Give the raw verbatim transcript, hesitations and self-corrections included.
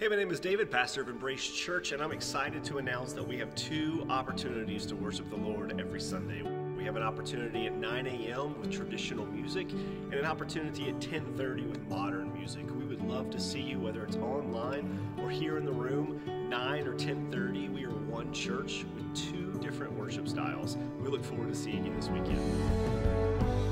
Hey, my name is David, pastor of Embrace Church, and I'm excited to announce that we have two opportunities to worship the Lord every Sunday. We have an opportunity at nine a.m. with traditional music and an opportunity at ten thirty with modern music. We would love to see you, whether it's online or here in the room, nine or ten thirty. We are one church with two different worship styles. We look forward to seeing you this weekend.